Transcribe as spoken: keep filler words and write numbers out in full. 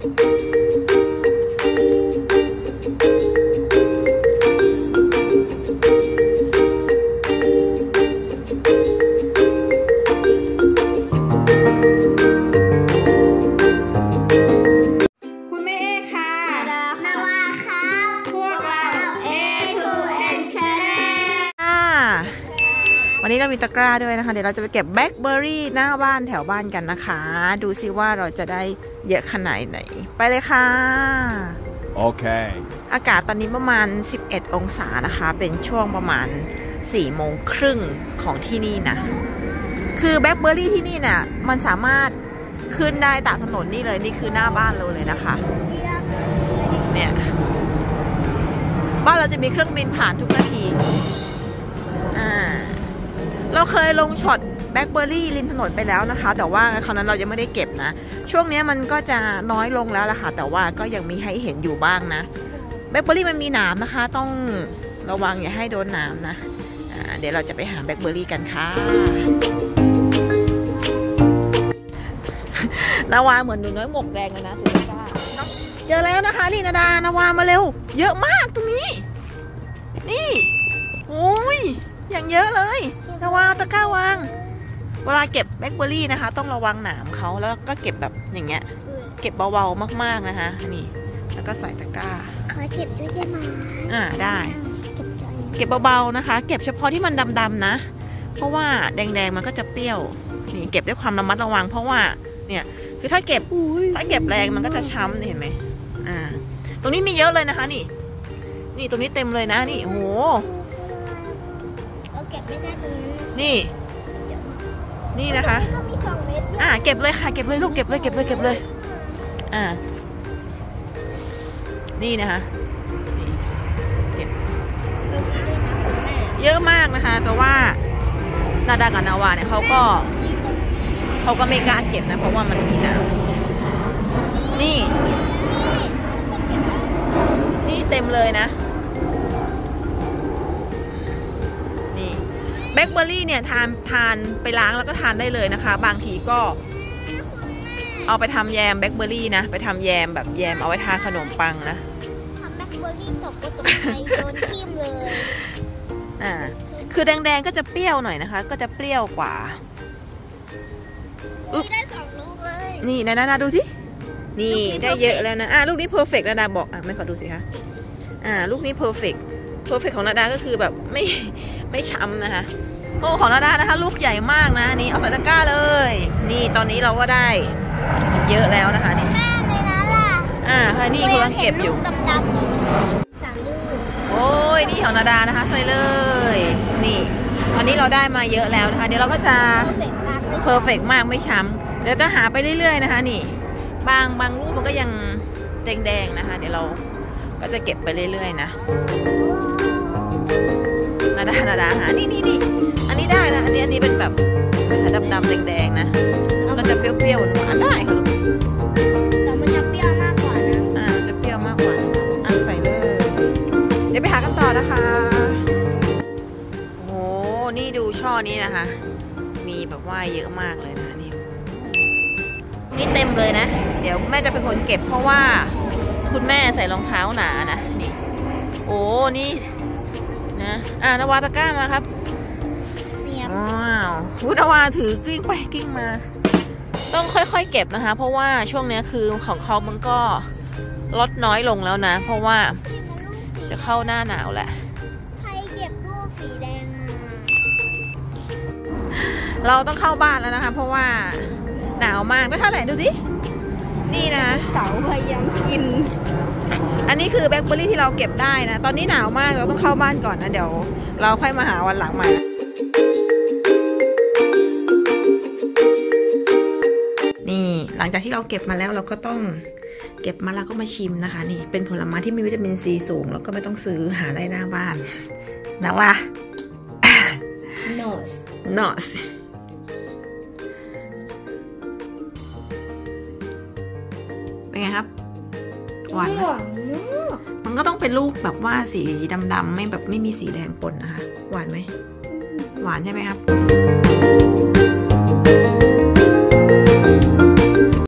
วันนี้เรามีตะกร้าด้วยนะคะเดี๋ยวเราจะไปเก็บแบล็คเบอร์รี่หน้าบ้านแถวบ้านกันนะคะดูซิว่าเราจะได้เยอะขนาดไหนไปเลยค่ะโอเคอากาศตอนนี้ประมาณสิบเอ็ดองศานะคะเป็นช่วงประมาณสี่โมงครึ่งของที่นี่นะคือแบล็คเบอร์รี่ที่นี่เนี่ยมันสามารถขึ้นได้ตามถนนนี่เลยนี่คือหน้าบ้านเราเลยนะคะเนี่ยบ้านเราจะมีเครื่องบินผ่านทุกนาทีอ่าเราเคยลงช็อตแบล็คเบอร์รี่ริมถนนไปแล้วนะคะแต่ว่าคราวนั้นเรายังไม่ได้เก็บนะช่วงนี้มันก็จะน้อยลงแล้วล่ะค่ะแต่ว่าก็ยังมีให้เห็นอยู่บ้างนะแบล็คเบอร์รี่มันมีหนามนะคะต้องระวังอย่าให้โดนหนามนะเดี๋ยวเราจะไปหาแบล็คเบอร์รี่กันค่ะนาวาเหมือนหนูน้อยหมกแดงเลยนะถือก้าเจอแล้วนะคะนี่นาดานาวามาเร็วเยอะมากตรงนี้นี่โอ้ยอย่างเยอะเลยนาวาตะกร้าวางเวลาเก็บแบล็คเบอร์รี่นะคะต้องระวังหนามเขาแล้วก็เก็บแบบอย่างเงี้ยเก็บเบาๆมากๆนะคะนี่แล้วก็ใส่ตะกร้าขอเก็บด้วยได้ไหมอ่าได้เก็บเบาๆนะคะเก็บเฉพาะที่มันดำๆนะเพราะว่าแดงๆมันก็จะเปรี้ยวนี่เก็บด้วยความระมัดระวังเพราะว่าเนี่ยคือถ้าเก็บถ้าเก็บแรงมันก็จะช้ำเห็นไหมอ่าตรงนี้มีเยอะเลยนะคะนี่นี่ตรงนี้เต็มเลยนะนี่โอ้โหเราเก็บไม่ได้ตรงนี้นี่นี่นะคะอ่าเก็บเลยค่ะเก็บเลยลูกเก็บเลยเก็บเลยเก็บเลยอ่านี่นะคะเก็บเยอะมากนะคะแต่ว่านาดากับนาวาเนี่ยเขาก็เขาก็ไม่กล้าเก็บนะเพราะว่ามันมีน้ำนี่นี่เต็มเลยนะนี่แบล็คเบอร์รี่เนี่ยทานทานไปล้างแล้วก็ทานได้เลยนะคะบางทีก็เอาไปทำแยมแบล็คเบอร์รี่นะไปทำแยมแบบแยมเอาไว้ทานขนมปังนะทำแบล็คเบอร์รี่ตกก็ตกไปโดนทิ่มเลยอ่าคือแดงๆก็จะเปรี้ยวหน่อยนะคะก็จะเปรี้ยวกว่านี่ได้สองลูกเลยนี่นานาดูสินี่ได้เยอะแล้วนะอ่าลูกนี้เพอร์เฟกต์นาดาบอกอ่ะไม่ขอดูสิคะอ่าลูกนี้เพอร์เฟกต์เพอร์เฟกต์ของนาดาก็คือแบบไม่ไม่ช้ำนะคะโอ้ของนาดานะคะลูกใหญ่มากนะนี่เอาใส่ตะกร้าเลยนี่ตอนนี้เราก็ได้เยอะแล้วนะคะนี่แม่ในนั้นล่ะอ่าเฮ้ยนี่กำลังเก็บอยู่ดำๆอยู่สามลูกโอ้ยนี่ของนาดานะคะใส่เลยนี่ตอนนี้เราได้มาเยอะแล้วนะคะเดี๋ยวเราก็จะเพอร์เฟกต์มากไม่ช้ำเดี๋ยวจะหาไปเรื่อยๆนะคะนี่บางบางลูกมันก็ยังแดงๆนะคะเดี๋ยวเราก็จะเก็บไปเรื่อยๆนะนาดานาดาหานี่นี่นี่อันนี้ได้นะอันนี้อันนี้เป็นแบบดำๆแดงๆนะก็จะเปรี้ยวๆหวานได้ค่ะลูกแต่มันจะเปรี้ยวมากกว่านะอ่าจะเปรี้ยวมากกว่าอ่ะใส่เลยเดี๋ยวไปหากันต่อนะคะโอ้นี่ดูช่อนี้นะคะมีแบบว่าเยอะมากเลยนะนี่นี่เต็มเลยนะเดี๋ยวแม่จะเป็นคนเก็บเพราะว่าคุณแม่ใส่รองเท้าหนานะนี่โอ้นี่นะอ่านาวาตะกร้ามาครับว้าวพุทธวาถือกลิ้งไปกลิ้งมาต้องค่อยๆเก็บนะคะเพราะว่าช่วงนี้คือของเขามันก็ลดน้อยลงแล้วนะเพราะว่าจะเข้าหน้าหนาวแหละใครเก็บลูกสีแดงเราต้องเข้าบ้านแล้วนะคะเพราะว่าหนาวมากได้เท่าไหร่ดูสินี่นะเสาพยายามกินอันนี้คือแบล็คเบอร์รี่ที่เราเก็บได้นะตอนนี้หนาวมากเราต้องเข้าบ้านก่อนนะเดี๋ยวเราค่อยมาหาวันหลังใหม่นี่หลังจากที่เราเก็บมาแล้วเราก็ต้องเก็บมาแล้วก็มาชิมนะคะนี่เป็นผลไม้ที่มีวิตามินซีสูงแล้วก็ไม่ต้องซื้อหาได้หน้าบ้านนะว่า nose nose เป็นไงครับหวานไหมมันก็ต้องเป็นลูกแบบว่าสีดำๆไม่แบบไม่มีสีแดงปนนะคะหวานไหมหวานใช่ไหมครับ